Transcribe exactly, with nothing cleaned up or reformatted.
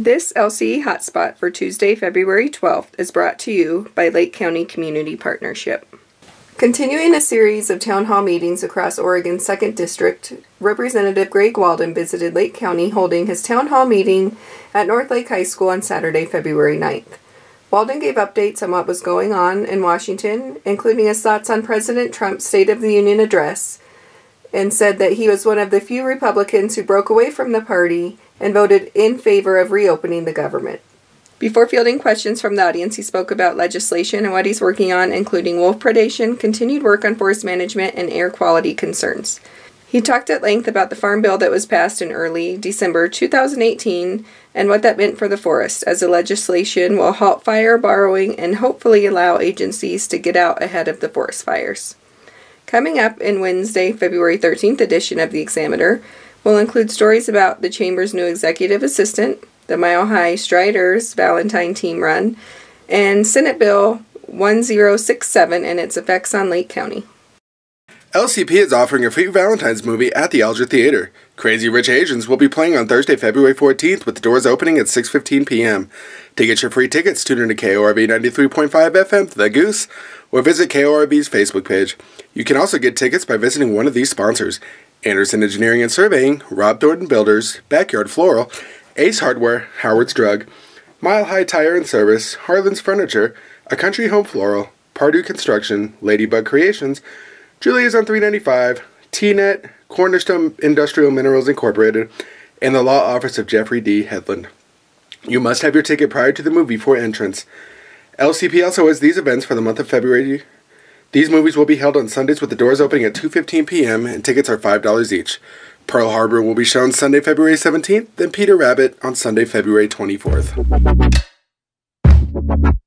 This L C E Hot Spot for Tuesday, February twelfth is brought to you by Lake County Community Partnership. Continuing a series of town hall meetings across Oregon's second District, Representative Greg Walden visited Lake County holding his town hall meeting at North Lake High School on Saturday, February ninth. Walden gave updates on what was going on in Washington, including his thoughts on President Trump's State of the Union address, and said that he was one of the few Republicans who broke away from the party and voted in favor of reopening the government. Before fielding questions from the audience, he spoke about legislation and what he's working on, including wolf predation, continued work on forest management, and air quality concerns. He talked at length about the farm bill that was passed in early December two thousand eighteen and what that meant for the forest, as the legislation will halt fire borrowing and hopefully allow agencies to get out ahead of the forest fires. Coming up in Wednesday, February thirteenth edition of the Examiner will include stories about the Chamber's new executive assistant, the Mile High Striders Valentine Team Run, and Senate Bill one zero six seven and its effects on Lake County. L C P is offering a free Valentine's movie at the Alger Theater. Crazy Rich Asians will be playing on Thursday, February fourteenth, with the doors opening at six fifteen p m To get your free tickets, tune in to K O R B ninety-three point five F M, The Goose, or visit K O R B's Facebook page. You can also get tickets by visiting one of these sponsors: Anderson Engineering and Surveying, Rob Thornton Builders, Backyard Floral, Ace Hardware, Howard's Drug, Mile High Tire and Service, Harlan's Furniture, A Country Home Floral, Pardue Construction, Ladybug Creations, Julia's on three ninety-five, T-Net, Cornerstone Industrial Minerals Incorporated, and the Law Office of Jeffrey D. Hedlund. You must have your ticket prior to the movie for entrance. L C P also has these events for the month of February. These movies will be held on Sundays with the doors opening at two fifteen p m and tickets are five dollars each. Pearl Harbor will be shown Sunday, February seventeenth, then Peter Rabbit on Sunday, February twenty-fourth.